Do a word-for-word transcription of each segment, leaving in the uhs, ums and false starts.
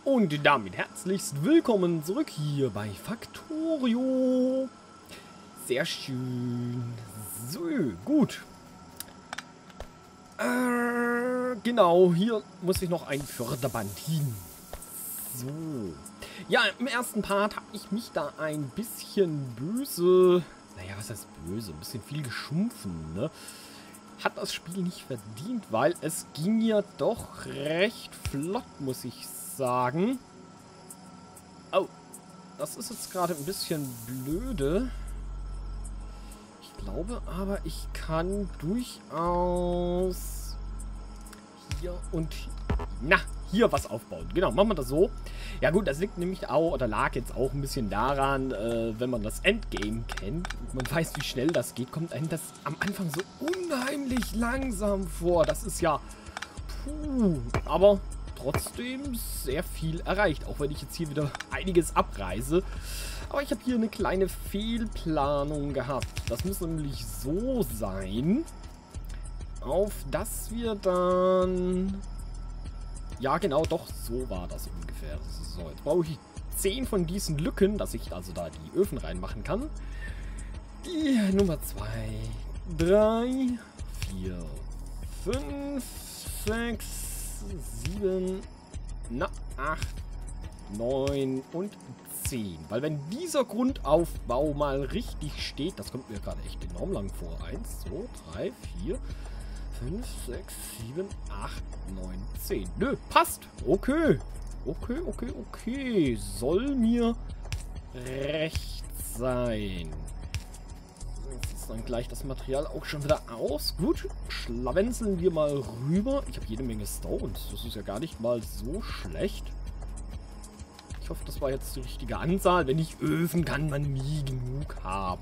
Und damit herzlichst willkommen zurück hier bei Factorio. Sehr schön. So, gut. Äh, genau, hier muss ich noch ein Förderband hin. So. Ja, im ersten Part habe ich mich da ein bisschen böse... Naja, was heißt böse? Ein bisschen viel geschumpfen, ne? Hat das Spiel nicht verdient, weil es ging ja doch recht flott, muss ich sagen. Oh, das ist jetzt gerade ein bisschen blöde. Ich glaube aber, ich kann durchaus hier und na, hier was aufbauen. Genau, machen wir das so. Ja gut, das liegt nämlich auch, oder lag jetzt auch ein bisschen daran, äh, wenn man das Endgame kennt und man weiß, wie schnell das geht, kommt einem das am Anfang so unheimlich langsam vor. Das ist ja, puh, aber trotzdem sehr viel erreicht, auch wenn ich jetzt hier wieder einiges abreiße. Aber ich habe hier eine kleine Fehlplanung gehabt. Das muss nämlich so sein, auf dass wir dann... Ja, genau, doch, so war das ungefähr. So, jetzt brauche ich zehn von diesen Lücken, dass ich also da die Öfen reinmachen kann. Die Nummer zwei, drei, vier, fünf, sechs, sieben, na, acht, neun und zehn. Weil wenn dieser Grundaufbau mal richtig steht, das kommt mir gerade echt enorm lang vor. eins, zwei, drei, vier, fünf, sechs, sieben, acht, neun, zehn. Nö, passt. Okay. Okay, okay, okay. Soll mir recht sein. Jetzt ist dann gleich das Material auch schon wieder aus. Gut, schlawenzeln wir mal rüber. Ich habe jede Menge Stones. Das ist ja gar nicht mal so schlecht. Ich hoffe, das war jetzt die richtige Anzahl. Wenn nicht, Öfen kann man nie genug haben.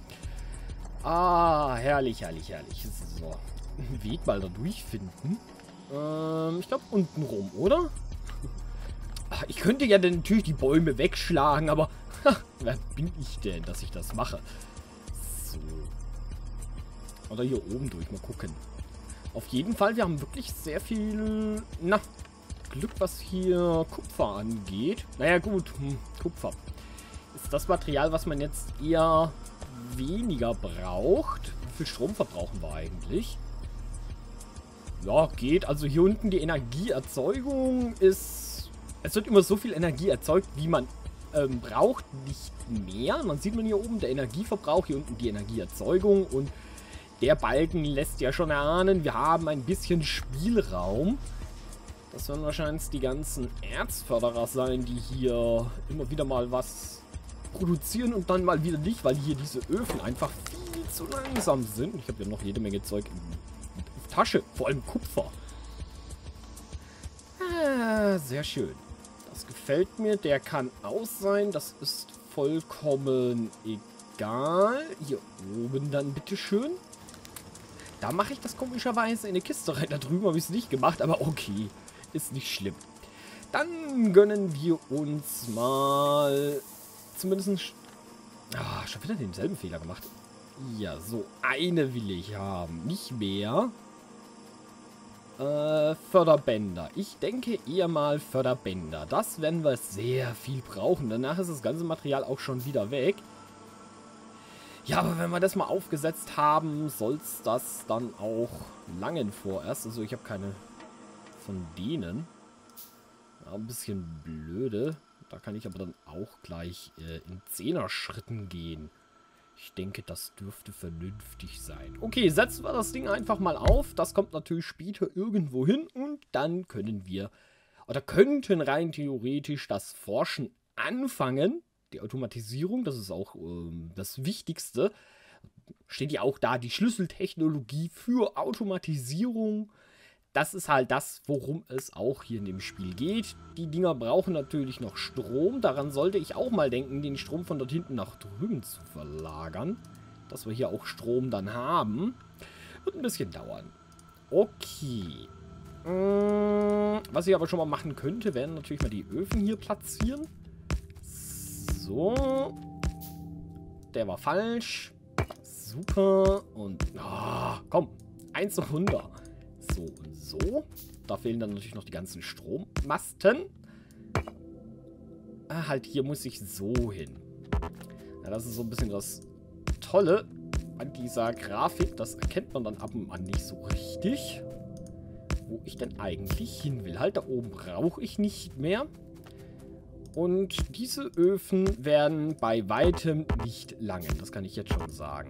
Ah, herrlich, herrlich, herrlich. So. Einen Weg mal da durchfinden. Ähm, ich glaube unten rum, oder? Ach, ich könnte ja dann natürlich die Bäume wegschlagen, aber ha, wer bin ich denn, dass ich das mache? So. Oder hier oben durch, mal gucken. Auf jeden Fall, wir haben wirklich sehr viel, na, Glück, was hier Kupfer angeht. Naja gut, hm, Kupfer ist das Material, was man jetzt eher weniger braucht. Wie viel Strom verbrauchen wir eigentlich? Ja, geht. Also hier unten die Energieerzeugung ist... Es wird immer so viel Energie erzeugt, wie man ähm, braucht, nicht mehr. Und dann sieht man hier oben der Energieverbrauch, hier unten die Energieerzeugung. Und der Balken lässt ja schon erahnen, wir haben ein bisschen Spielraum. Das werden wahrscheinlich die ganzen Erzförderer sein, die hier immer wieder mal was produzieren und dann mal wieder nicht, weil hier diese Öfen einfach viel zu langsam sind. Ich habe ja noch jede Menge Zeug in Tasche, vor allem Kupfer. Ah, sehr schön. Das gefällt mir. Der kann aus sein. Das ist vollkommen egal. Hier oben dann bitteschön. Da mache ich das komischerweise in eine Kiste rein. Da drüben habe ich es nicht gemacht, aber okay. Ist nicht schlimm. Dann gönnen wir uns mal zumindest... Ah, schon wieder denselben Fehler gemacht. Ja, so eine will ich haben. Nicht mehr. Äh, Förderbänder. Ich denke eher mal Förderbänder. Das werden wir sehr viel brauchen. Danach ist das ganze Material auch schon wieder weg. Ja, aber wenn wir das mal aufgesetzt haben, soll es das dann auch langen vorerst. Also ich habe keine von denen. Ja, ein bisschen blöde. Da kann ich aber dann auch gleich äh, in Zehner-Schritten gehen. Ich denke, das dürfte vernünftig sein. Okay, setzen wir das Ding einfach mal auf. Das kommt natürlich später irgendwo hin. Und dann können wir, oder könnten rein theoretisch das Forschen anfangen. Die Automatisierung, das ist auch ähm, das Wichtigste. Steht ja auch da, die Schlüsseltechnologie für Automatisierung. Das ist halt das, worum es auch hier in dem Spiel geht. Die Dinger brauchen natürlich noch Strom. Daran sollte ich auch mal denken, den Strom von dort hinten nach drüben zu verlagern. Dass wir hier auch Strom dann haben. Wird ein bisschen dauern. Okay. Was ich aber schon mal machen könnte, wären natürlich mal die Öfen hier platzieren. So. Der war falsch. Super. Und, oh, komm. Eins runter. So und so. Da fehlen dann natürlich noch die ganzen Strommasten. Ah, halt, hier muss ich so hin. Ja, das ist so ein bisschen das Tolle an dieser Grafik. Das erkennt man dann ab und an nicht so richtig, wo ich denn eigentlich hin will. Halt, da oben brauche ich nicht mehr. Und diese Öfen werden bei weitem nicht langen. Das kann ich jetzt schon sagen.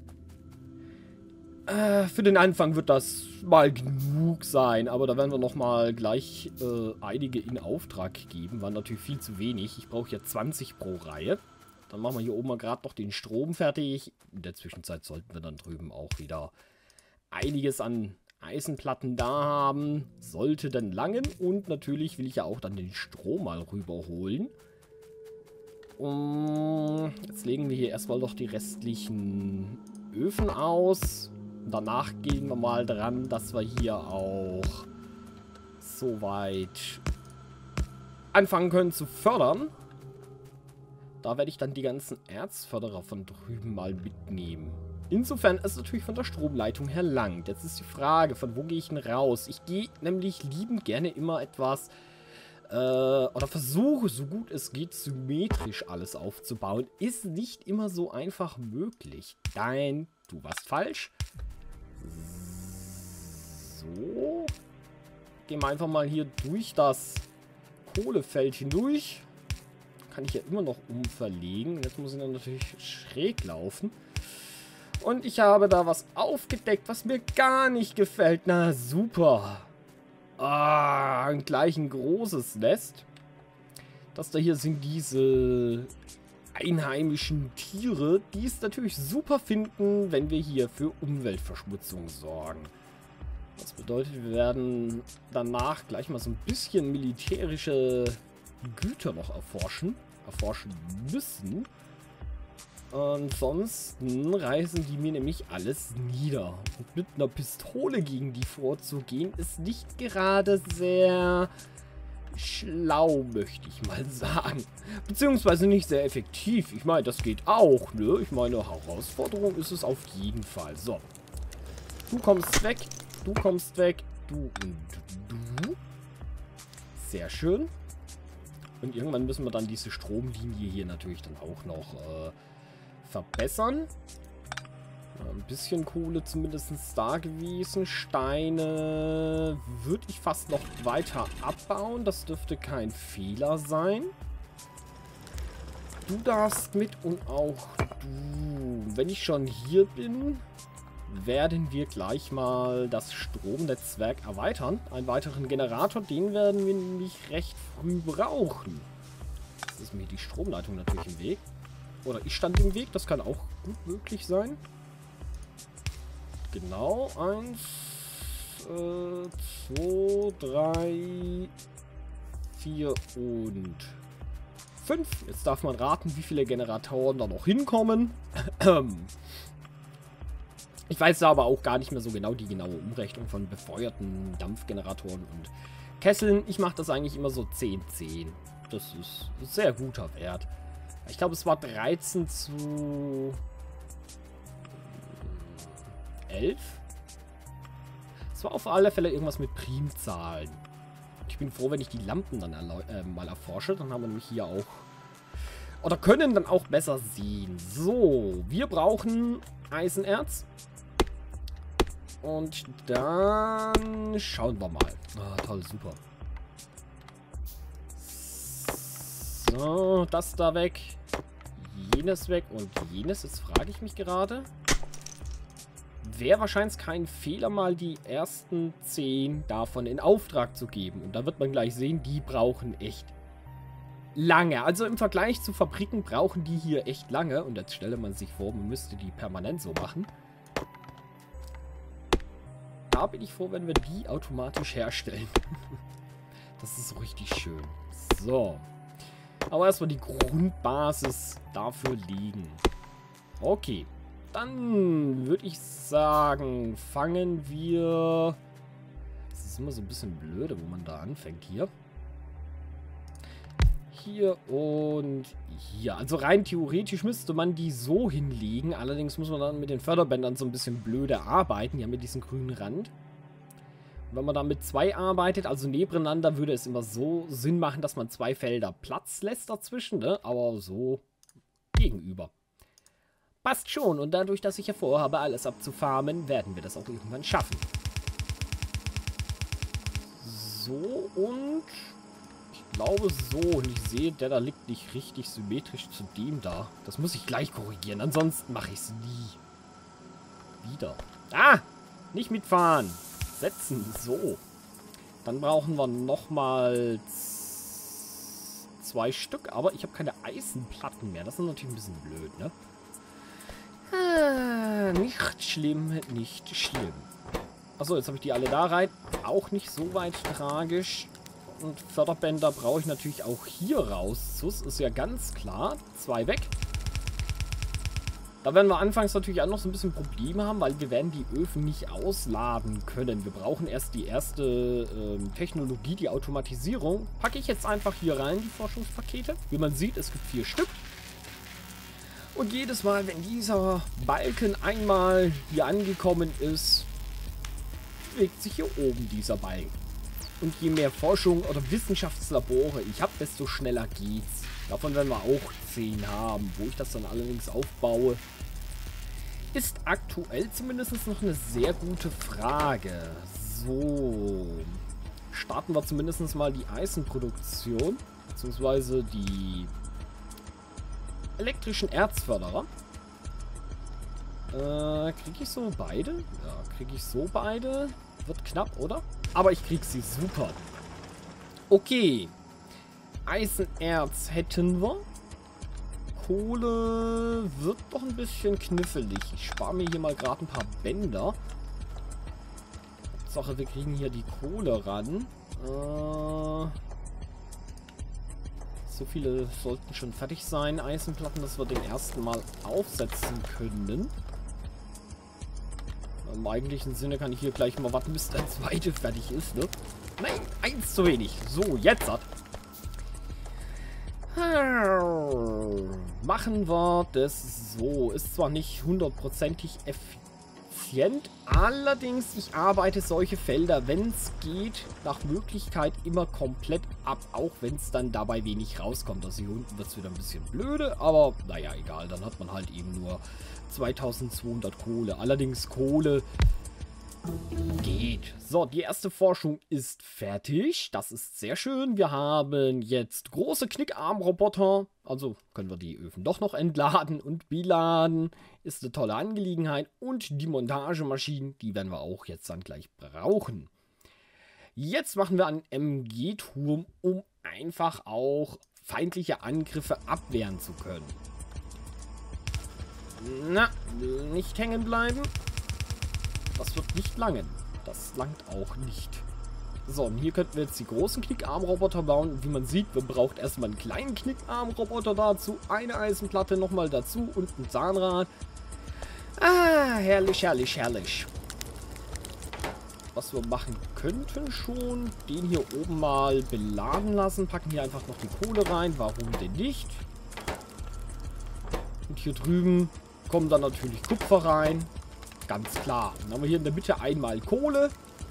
Äh, für den Anfang wird das mal genug sein. Aber da werden wir nochmal gleich äh, einige in Auftrag geben. War natürlich viel zu wenig. Ich brauche ja zwanzig pro Reihe. Dann machen wir hier oben mal gerade noch den Strom fertig. In der Zwischenzeit sollten wir dann drüben auch wieder einiges an Eisenplatten da haben. Sollte dann langen. Und natürlich will ich ja auch dann den Strom mal rüberholen. Um, jetzt legen wir hier erstmal noch die restlichen Öfen aus. Danach gehen wir mal dran, dass wir hier auch soweit anfangen können zu fördern. Da werde ich dann die ganzen Erzförderer von drüben mal mitnehmen. Insofern ist es natürlich von der Stromleitung her lang. Jetzt ist die Frage, von wo gehe ich denn raus? Ich gehe nämlich liebend gerne immer etwas, äh, oder versuche, so gut es geht, symmetrisch alles aufzubauen. Ist nicht immer so einfach möglich. Nein, du warst falsch. So. Gehen wir einfach mal hier durch das Kohlefeld hindurch. Kann ich ja immer noch umverlegen. Jetzt muss ich dann natürlich schräg laufen. Und ich habe da was aufgedeckt, was mir gar nicht gefällt. Na, super. Ah, gleich ein großes Nest. Das da hier sind diese einheimischen Tiere, die es natürlich super finden, wenn wir hier für Umweltverschmutzung sorgen. Das bedeutet, wir werden danach gleich mal so ein bisschen militärische Güter noch erforschen. Erforschen müssen. Ansonsten reißen die mir nämlich alles nieder. Und mit einer Pistole gegen die vorzugehen, ist nicht gerade sehr schlau, möchte ich mal sagen. Beziehungsweise nicht sehr effektiv. Ich meine, das geht auch, ne? Ich meine, Herausforderung ist es auf jeden Fall. So. Du kommst weg. Du kommst weg. Du und du. Sehr schön. Und irgendwann müssen wir dann diese Stromlinie hier natürlich dann auch noch äh, verbessern. Ein bisschen Kohle zumindest da gewesen. Steine würde ich fast noch weiter abbauen. Das dürfte kein Fehler sein. Du darfst mit und auch du. Wenn ich schon hier bin, werden wir gleich mal das Stromnetzwerk erweitern. Einen weiteren Generator, den werden wir nämlich recht früh brauchen. Jetzt ist mir die Stromleitung natürlich im Weg. Oder ich stand im Weg, das kann auch gut möglich sein. Genau, eins, äh, zwei, drei, vier und fünf. Jetzt darf man raten, wie viele Generatoren da noch hinkommen. Ich weiß da aber auch gar nicht mehr so genau die genaue Umrechnung von befeuerten Dampfgeneratoren und Kesseln. Ich mache das eigentlich immer so zehn zehn. Das ist ein sehr guter Wert. Ich glaube, es war dreizehn zu elf. Es war auf alle Fälle irgendwas mit Primzahlen. Ich bin froh, wenn ich die Lampen dann äh, mal erforsche. Dann haben wir nämlich hier auch... Oder können dann auch besser sehen. So, wir brauchen Eisenerz. Und dann schauen wir mal. Ah, toll, super. So, das da weg. Jenes weg und jenes. Jetzt frage ich mich gerade. Wäre wahrscheinlich kein Fehler, mal die ersten zehn davon in Auftrag zu geben. Und da wird man gleich sehen, die brauchen echt lange. Also im Vergleich zu Fabriken brauchen die hier echt lange. Und jetzt stelle man sich vor, man müsste die permanent so machen. Da bin ich froh, wenn wir die automatisch herstellen. Das ist so richtig schön. So. Aber erstmal die Grundbasis dafür liegen. Okay. Dann würde ich sagen, fangen wir... Das ist immer so ein bisschen blöde, wo man da anfängt. Hier. Hier und hier. Also rein theoretisch müsste man die so hinlegen. Allerdings muss man dann mit den Förderbändern so ein bisschen blöde arbeiten. Die haben ja diesen grünen Rand. Wenn man da mit zwei arbeitet, also nebeneinander, würde es immer so Sinn machen, dass man zwei Felder Platz lässt dazwischen, ne? Aber so gegenüber. Passt schon. Und dadurch, dass ich ja vorhabe, alles abzufarmen, werden wir das auch irgendwann schaffen. So und ich glaube so. Und ich sehe, der da liegt nicht richtig symmetrisch zu dem da. Das muss ich gleich korrigieren. Ansonsten mache ich es nie. Wieder. Ah! Nicht mitfahren. Setzen. So. Dann brauchen wir nochmal zwei Stück. Aber ich habe keine Eisenplatten mehr. Das ist natürlich ein bisschen blöd, ne? Ah, nicht schlimm. Nicht schlimm. Achso, jetzt habe ich die alle da rein. Auch nicht so weit tragisch. Und Förderbänder brauche ich natürlich auch hier raus. Das ist ja ganz klar. Zwei weg. Da werden wir anfangs natürlich auch noch so ein bisschen Probleme haben, weil wir werden die Öfen nicht ausladen können. Wir brauchen erst die erste ähm, Technologie, die Automatisierung. Packe ich jetzt einfach hier rein, die Forschungspakete. Wie man sieht, es gibt vier Stück. Und jedes Mal, wenn dieser Balken einmal hier angekommen ist, bewegt sich hier oben dieser Balken. Und je mehr Forschung oder Wissenschaftslabore ich habe, desto schneller geht's. Davon werden wir auch zehn haben. Wo ich das dann allerdings aufbaue, ist aktuell zumindest noch eine sehr gute Frage. So. Starten wir zumindest mal die Eisenproduktion. Beziehungsweise die elektrischen Erzförderer. Äh, kriege ich so beide? Ja, kriege ich so beide. Wird knapp, oder? Aber ich kriege sie super. Okay. Eisenerz hätten wir. Kohle wird doch ein bisschen knifflig. Ich spare mir hier mal gerade ein paar Bänder. Hauptsache, wir kriegen hier die Kohle ran. Äh, so viele sollten schon fertig sein. Eisenplatten, dass wir den ersten Mal aufsetzen können. Im eigentlichen Sinne kann ich hier gleich mal warten, bis der zweite fertig ist, ne? Nein, eins zu wenig. So, jetzt hat. Machen wir das so. Ist zwar nicht hundertprozentig effizient, allerdings ich arbeite solche Felder, wenn es geht, nach Möglichkeit immer komplett ab, auch wenn es dann dabei wenig rauskommt. Also hier unten wird es wieder ein bisschen blöde, aber naja, egal, dann hat man halt eben nur zweitausendzweihundert Kohle. Allerdings Kohle geht. So, die erste Forschung ist fertig. Das ist sehr schön. Wir haben jetzt große Knickarmroboter. Also können wir die Öfen doch noch entladen und beladen. Ist eine tolle Angelegenheit. Und die Montagemaschinen, die werden wir auch jetzt dann gleich brauchen. Jetzt machen wir einen M G-Turm, um einfach auch feindliche Angriffe abwehren zu können. Na, nicht hängen bleiben. Das wird nicht langen. Das langt auch nicht. So, und hier könnten wir jetzt die großen Knickarmroboter bauen. Und wie man sieht, man braucht erstmal einen kleinen Knickarmroboter dazu. Eine Eisenplatte nochmal dazu und ein Zahnrad. Ah, herrlich, herrlich, herrlich. Was wir machen könnten schon, den hier oben mal beladen lassen. Packen hier einfach noch die Kohle rein. Warum denn nicht? Und hier drüben kommen dann natürlich Kupfer rein. Ganz klar. Dann haben wir hier in der Mitte einmal Kohle.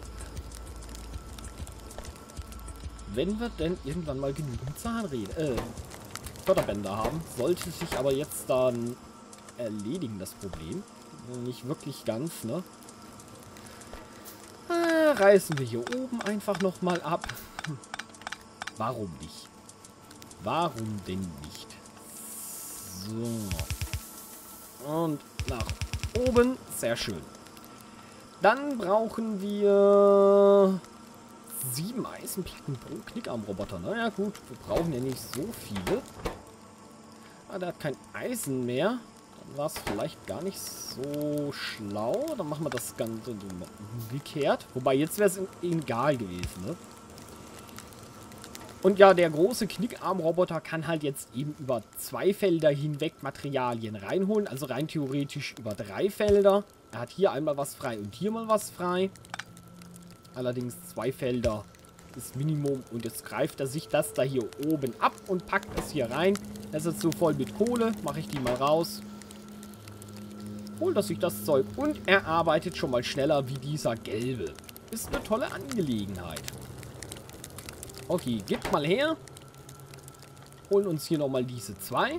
Wenn wir denn irgendwann mal genügend Zahnräder, äh, Förderbänder haben, sollte sich aber jetzt dann erledigen, das Problem. Nicht wirklich ganz, ne? Ah, reißen wir hier oben einfach nochmal ab. Hm. Warum nicht? Warum denn nicht? So. Und nach oben. Sehr schön. Dann brauchen wir sieben Eisenplatten pro Knickarmroboter. Naja gut, wir brauchen ja nicht so viele. Ah, der hat kein Eisen mehr. Dann war es vielleicht gar nicht so schlau. Dann machen wir das Ganze umgekehrt. Wobei, jetzt wäre es egal gewesen, ne? Und ja, der große Knickarmroboter kann halt jetzt eben über zwei Felder hinweg Materialien reinholen. Also rein theoretisch über drei Felder. Er hat hier einmal was frei und hier mal was frei. Allerdings zwei Felder ist Minimum. Und jetzt greift er sich das da hier oben ab und packt das hier rein. Das ist jetzt so voll mit Kohle. Mache ich die mal raus. Holt er sich das Zeug. Und er arbeitet schon mal schneller wie dieser gelbe. ist eine tolle Angelegenheit. Okay, gib mal her. Holen uns hier nochmal diese zwei.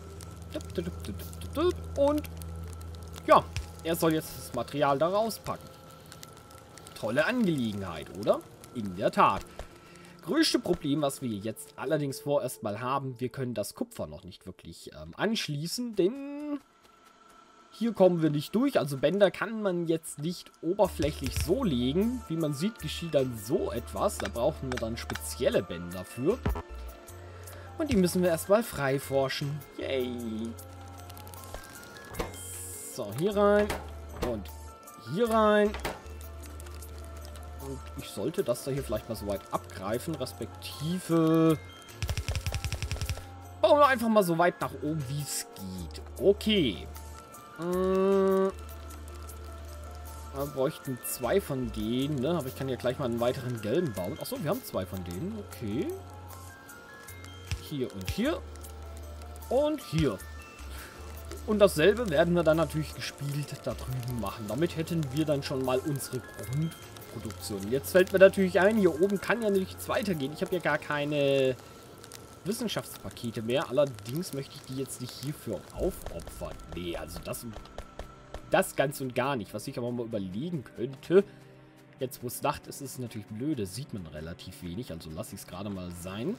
Und ja, er soll jetzt das Material da rauspacken. Tolle Angelegenheit, oder? In der Tat. Größte Problem, was wir jetzt allerdings vorerst mal haben, wir können das Kupfer noch nicht wirklich ähm, anschließen, denn hier kommen wir nicht durch. Also Bänder kann man jetzt nicht oberflächlich so legen. Wie man sieht, geschieht dann so etwas. Da brauchen wir dann spezielle Bänder für. Und die müssen wir erstmal frei forschen. Yay! So, hier rein. Und hier rein. Und ich sollte das da hier vielleicht mal so weit abgreifen. Respektive bauen wir einfach mal so weit nach oben, wie es geht. Okay. Hm. Wir bräuchten zwei von denen, ne? Aber ich kann ja gleich mal einen weiteren gelben bauen. Achso, wir haben zwei von denen. Okay. Hier und hier. Und hier. Und dasselbe werden wir dann natürlich gespielt da drüben machen. Damit hätten wir dann schon mal unsere Grundproduktion. Jetzt fällt mir natürlich ein, hier oben kann ja nichts weitergehen. Ich habe ja gar keine Wissenschaftspakete mehr. Allerdings möchte ich die jetzt nicht hierfür aufopfern. Nee, also das, das ganz und gar nicht. Was ich aber mal überlegen könnte. Jetzt, wo es Nacht ist, ist es natürlich blöde. Sieht man relativ wenig. Also lasse ich es gerade mal sein.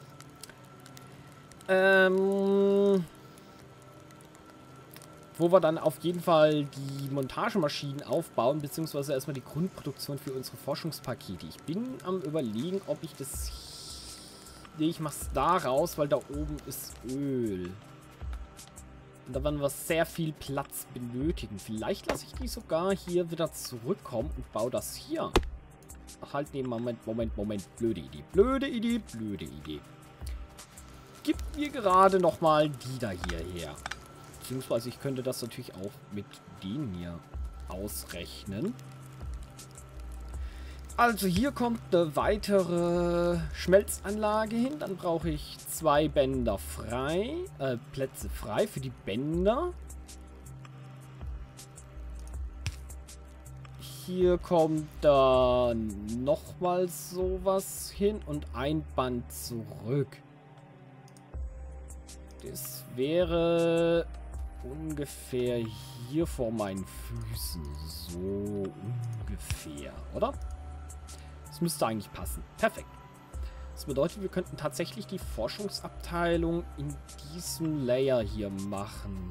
Ähm... Wo wir dann auf jeden Fall die Montagemaschinen aufbauen, beziehungsweise erstmal die Grundproduktion für unsere Forschungspakete. Ich bin am Überlegen, ob ich das... Nee, ich mach's da raus, weil da oben ist Öl. Und da werden wir sehr viel Platz benötigen. Vielleicht lasse ich die sogar hier wieder zurückkommen und baue das hier. Ach, halt, nee, Moment, Moment, Moment. Blöde Idee, blöde Idee, blöde Idee. Gib mir gerade nochmal die da hierher. Beziehungsweise ich könnte das natürlich auch mit denen hier ausrechnen. Also hier kommt eine weitere Schmelzanlage hin. Dann brauche ich zwei Bänder frei. Äh, Plätze frei für die Bänder. Hier kommt dann nochmal sowas hin und ein Band zurück. Das wäre... ungefähr hier vor meinen Füßen. So ungefähr, oder? Das müsste eigentlich passen. Perfekt. Das bedeutet, wir könnten tatsächlich die Forschungsabteilung in diesem Layer hier machen.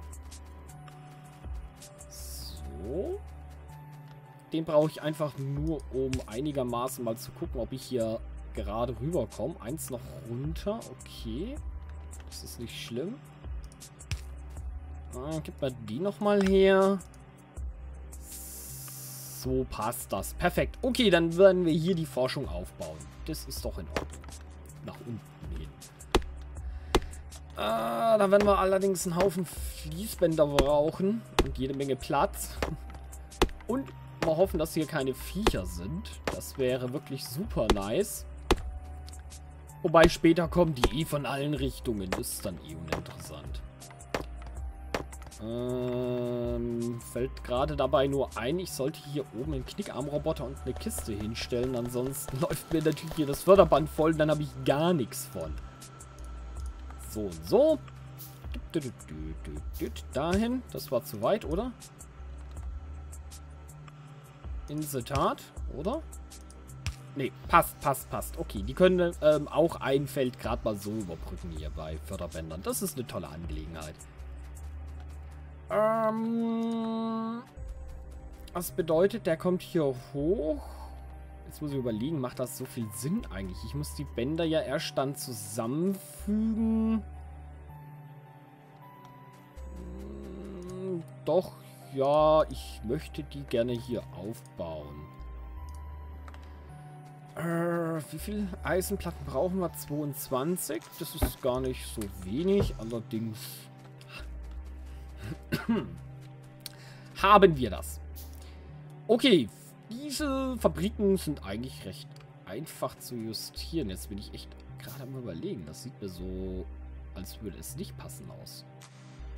So. Den brauche ich einfach nur, um einigermaßen mal zu gucken, ob ich hier gerade rüberkomme. Eins noch runter. Okay. Das ist nicht schlimm. Ah, gib mal die nochmal her. So passt das. Perfekt. Okay, dann werden wir hier die Forschung aufbauen. Das ist doch in Ordnung. Nach unten hin. Ah, da werden wir allerdings einen Haufen Fließbänder brauchen. Und jede Menge Platz. Und mal hoffen, dass hier keine Viecher sind. Das wäre wirklich super nice. Wobei später kommen die eh von allen Richtungen. Das ist dann eh uninteressant. Ähm, fällt gerade dabei nur ein, ich sollte hier oben einen Knickarmroboter und eine Kiste hinstellen. Ansonsten läuft mir natürlich hier das Förderband voll und dann habe ich gar nichts von. So und so. Dahin. Das war zu weit, oder? In der Tat, oder? Nee, passt, passt, passt. Okay, die können ähm, auch ein Feld gerade mal so überbrücken hier bei Förderbändern. Das ist eine tolle Angelegenheit. Ähm, was bedeutet, der kommt hier hoch. Jetzt muss ich überlegen, macht das so viel Sinn eigentlich? Ich muss die Bänder ja erst dann zusammenfügen. Hm, doch, ja, ich möchte die gerne hier aufbauen. Äh, wie viel Eisenplatten brauchen wir? zweiundzwanzig. Das ist gar nicht so wenig, allerdings... haben wir das. Okay, diese Fabriken sind eigentlich recht einfach zu justieren. Jetzt bin ich echt gerade am Überlegen. Das sieht mir so, als würde es nicht passen aus.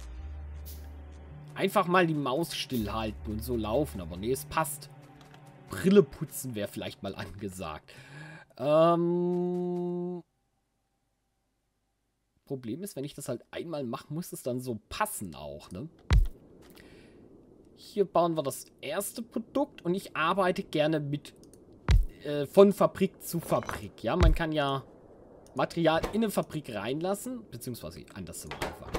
Einfach mal die Maus stillhalten und so laufen. Aber nee, es passt. Brille putzen wäre vielleicht mal angesagt. Ähm... Problem ist, wenn ich das halt einmal mache, muss es dann so passen auch, ne? Hier bauen wir das erste Produkt und ich arbeite gerne mit äh, von Fabrik zu Fabrik. Ja, man kann ja Material in eine Fabrik reinlassen, beziehungsweise anders zum Anfang.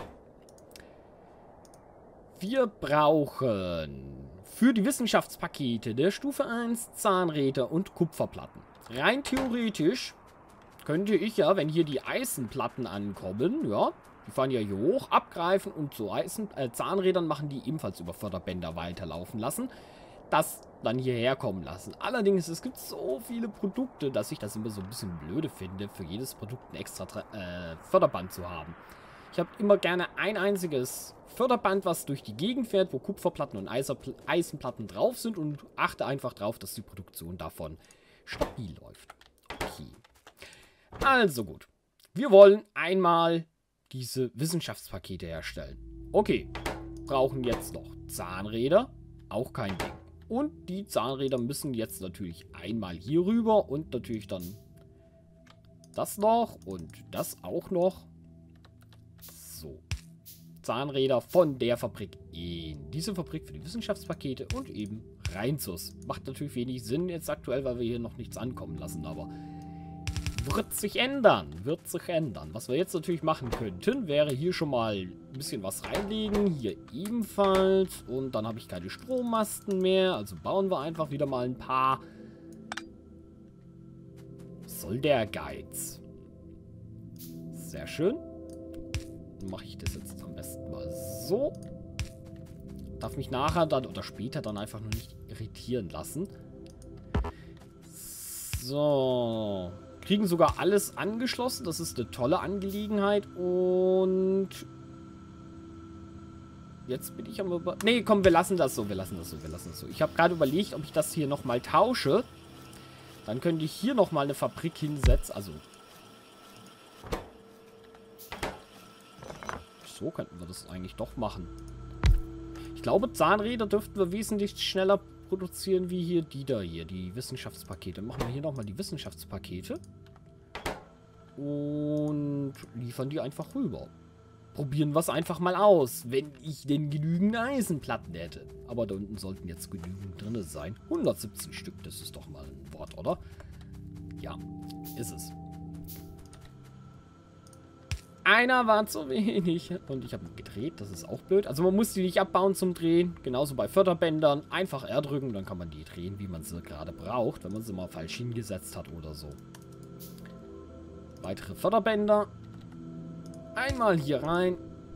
Wir brauchen für die Wissenschaftspakete der Stufe eins Zahnräder und Kupferplatten. Rein theoretisch könnte ich ja, wenn hier die Eisenplatten ankommen, ja, die fahren ja hier hoch, abgreifen und zu Eisen, äh, Zahnrädern machen, die ebenfalls über Förderbänder weiterlaufen lassen, das dann hierher kommen lassen. Allerdings, es gibt so viele Produkte, dass ich das immer so ein bisschen blöde finde, für jedes Produkt ein extra äh, Förderband zu haben. Ich habe immer gerne ein einziges Förderband, was durch die Gegend fährt, wo Kupferplatten und Eiserpl Eisenplatten drauf sind und achte einfach drauf, dass die Produktion davon stabil läuft. Okay. Also gut. Wir wollen einmal diese Wissenschaftspakete herstellen. Okay. Brauchen jetzt noch Zahnräder. Auch kein Ding. Und die Zahnräder müssen jetzt natürlich einmal hier rüber und natürlich dann das noch und das auch noch. So. Zahnräder von der Fabrik in diese Fabrik für die Wissenschaftspakete und eben rein zus. Macht natürlich wenig Sinn jetzt aktuell, weil wir hier noch nichts ankommen lassen, aber wird sich ändern. Wird sich ändern. Was wir jetzt natürlich machen könnten, wäre hier schon mal ein bisschen was reinlegen. Hier ebenfalls. Und dann habe ich keine Strommasten mehr. Also bauen wir einfach wieder mal ein paar. Was soll der Geiz? Sehr schön. Dann mache ich das jetzt am besten mal so. Darf mich nachher dann oder später dann einfach nur nicht irritieren lassen. So. Kriegen sogar alles angeschlossen. Das ist eine tolle Angelegenheit. Und jetzt bin ich am über... Nee, komm, wir lassen das so. Wir lassen das so. Wir lassen das so. Ich habe gerade überlegt, ob ich das hier nochmal tausche. Dann könnte ich hier nochmal eine Fabrik hinsetzen. Also so könnten wir das eigentlich doch machen. Ich glaube, Zahnräder dürften wir wesentlich schneller produzieren wie hier die da hier, die Wissenschaftspakete. Machen wir hier nochmal die Wissenschaftspakete und liefern die einfach rüber. Probieren wir es einfach mal aus, wenn ich denn genügend Eisenplatten hätte. Aber da unten sollten jetzt genügend drin sein. hundertsiebzehn Stück, das ist doch mal ein Wort, oder? Ja, ist es. Einer war zu wenig. Und ich habe ihn gedreht. Das ist auch blöd. Also man muss die nicht abbauen zum Drehen. Genauso bei Förderbändern. Einfach R drücken. Dann kann man die drehen, wie man sie gerade braucht. Wenn man sie mal falsch hingesetzt hat oder so. Weitere Förderbänder. Einmal hier rein.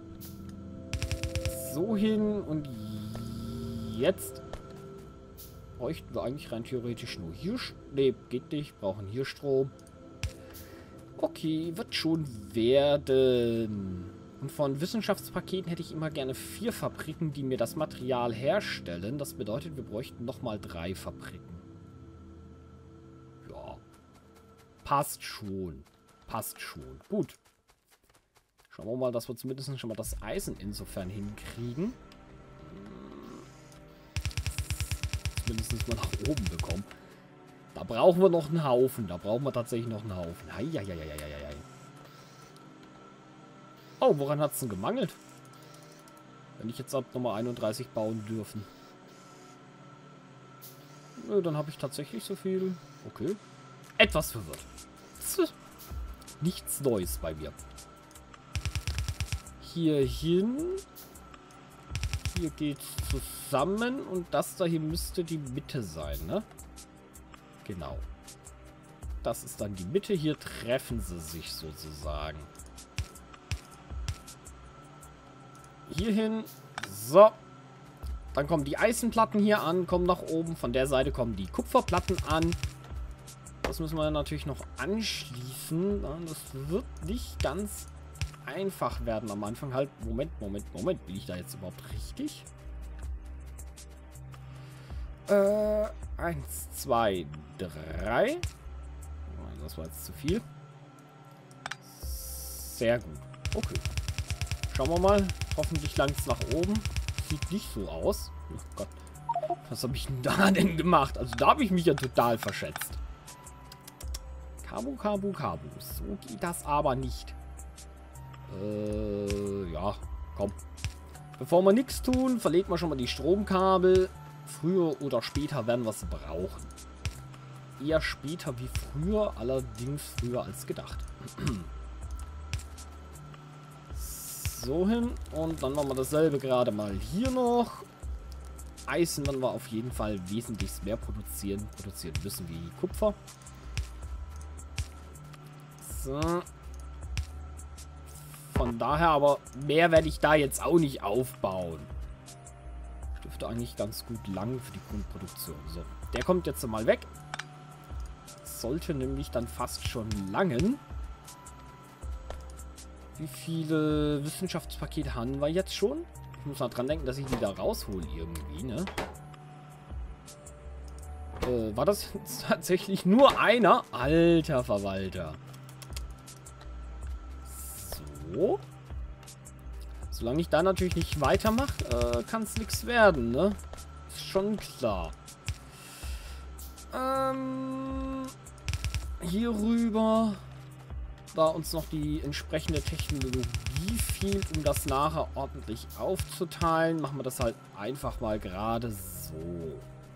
So hin. Und jetzt bräuchten wir eigentlich rein theoretisch nur hier. Ne, geht nicht. Brauchen hier Strom. Okay, wird schon werden. Und von Wissenschaftspaketen hätte ich immer gerne vier Fabriken, die mir das Material herstellen. Das bedeutet, wir bräuchten nochmal drei Fabriken. Ja. Passt schon. Passt schon. Gut. Schauen wir mal, dass wir zumindest schon mal das Eisen insofern hinkriegen. Zumindest mal nach oben bekommen. Da brauchen wir noch einen Haufen. Da brauchen wir tatsächlich noch einen Haufen. Heieieiei. Oh, woran hat es denn gemangelt? Wenn ich jetzt ab Nummer einunddreißig bauen dürfen. Nö, dann habe ich tatsächlich so viel. Okay. Etwas verwirrt. Nichts Neues bei mir. Hier hin. Hier geht's zusammen. Und das da hier müsste die Mitte sein, ne? Genau. Das ist dann die Mitte. Hier treffen sie sich sozusagen. Hierhin. So. Dann kommen die Eisenplatten hier an, kommen nach oben. Von der Seite kommen die Kupferplatten an. Das müssen wir natürlich noch anschließen. Das wird nicht ganz einfach werden am Anfang. Halt, Moment, Moment, Moment. Bin ich da jetzt überhaupt richtig? Äh, eins, zwei, drei. Das war jetzt zu viel. Sehr gut. Okay. Schauen wir mal. Hoffentlich langt es nach oben. Sieht nicht so aus. Oh Gott. Was habe ich denn da denn gemacht? Also da habe ich mich ja total verschätzt. Kabu, Kabu, Kabu. So geht das aber nicht. Äh, ja, komm. Bevor wir nichts tun, verlegt man schon mal die Stromkabel. Früher oder später werden wir es brauchen. Eher später wie früher, allerdings früher als gedacht. So hin. Und dann machen wir dasselbe gerade mal hier noch. Eisen werden wir auf jeden Fall wesentlich mehr produzieren. Produzieren müssen wie Kupfer. So. Von daher aber mehr werde ich da jetzt auch nicht aufbauen. Dürfte eigentlich ganz gut lang für die Grundproduktion. So, der kommt jetzt mal weg. Sollte nämlich dann fast schon langen. Wie viele Wissenschaftspakete haben wir jetzt schon? Ich muss mal dran denken, dass ich die da raushole irgendwie, ne? Äh, war das jetzt tatsächlich nur einer? Alter Verwalter. So. Solange ich da natürlich nicht weitermache, äh, kann es nichts werden, ne? Ist schon klar. Ähm, hier rüber. Da uns noch die entsprechende Technologie fehlt, um das nachher ordentlich aufzuteilen, machen wir das halt einfach mal gerade so.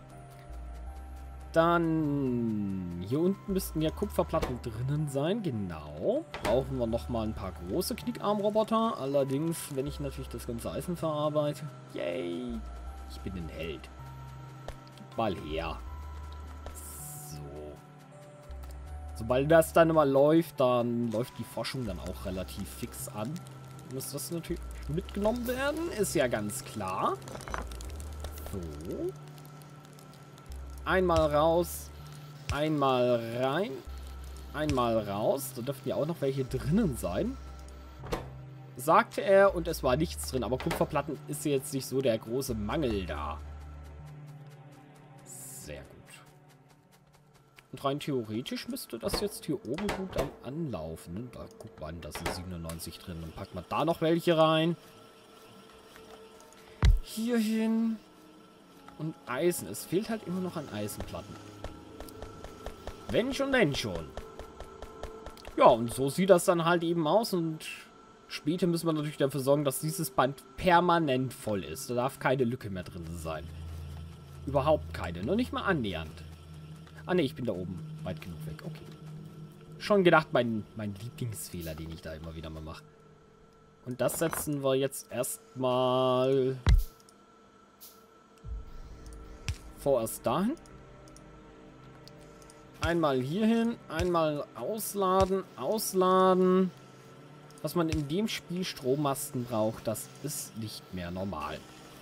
Dann hier unten müssten ja Kupferplatten drinnen sein, genau. Brauchen wir nochmal ein paar große Knickarmroboter. Allerdings, wenn ich natürlich das ganze Eisen verarbeite. Yay! Ich bin ein Held. Gib mal her. So. Sobald das dann immer läuft, dann läuft die Forschung dann auch relativ fix an. Muss das natürlich mitgenommen werden, ist ja ganz klar. So. Einmal raus, einmal rein, einmal raus. Da dürften ja auch noch welche drinnen sein. Sagte er und es war nichts drin. Aber Kupferplatten ist jetzt nicht so der große Mangel da. Sehr gut. Und rein theoretisch müsste das jetzt hier oben gut am Anlaufen. Da guck mal, da sind siebenundneunzig drin. Dann packen wir da noch welche rein. Hier hin. Und Eisen. Es fehlt halt immer noch an Eisenplatten. Wenn schon, denn schon. Ja, und so sieht das dann halt eben aus. Und später müssen wir natürlich dafür sorgen, dass dieses Band permanent voll ist. Da darf keine Lücke mehr drin sein. Überhaupt keine. Noch nicht mal annähernd. Ah ne, ich bin da oben weit genug weg. Okay. Schon gedacht, mein, mein Lieblingsfehler, den ich da immer wieder mal mache. Und das setzen wir jetzt erstmal vorerst dahin. Einmal hier hin, einmal ausladen, ausladen. Was man in dem Spiel Strommasten braucht, das ist nicht mehr normal.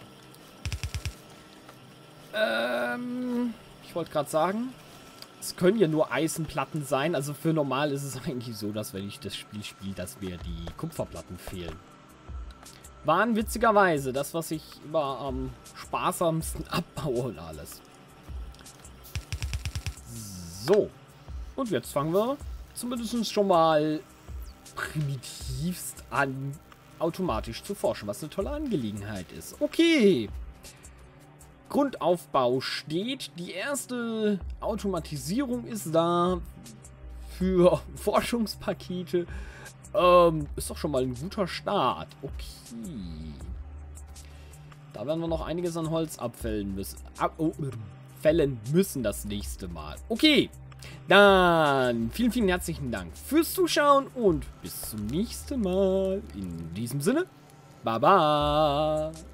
Ähm, ich wollte gerade sagen, es können ja nur Eisenplatten sein. Also für normal ist es eigentlich so, dass wenn ich das Spiel spiele, dass mir die Kupferplatten fehlen. Waren witzigerweise das, was ich immer am sparsamsten abbaue und alles. So. Und jetzt fangen wir zumindest schon mal primitivst an, automatisch zu forschen, was eine tolle Angelegenheit ist. Okay. Grundaufbau steht. Die erste Automatisierung ist da für Forschungspakete. Ähm, ist doch schon mal ein guter Start. Okay. Da werden wir noch einiges an Holz abfällen müssen. Ab oh, fällen müssen das nächste Mal. Okay. Dann vielen, vielen herzlichen Dank fürs Zuschauen und bis zum nächsten Mal. In diesem Sinne, Baba.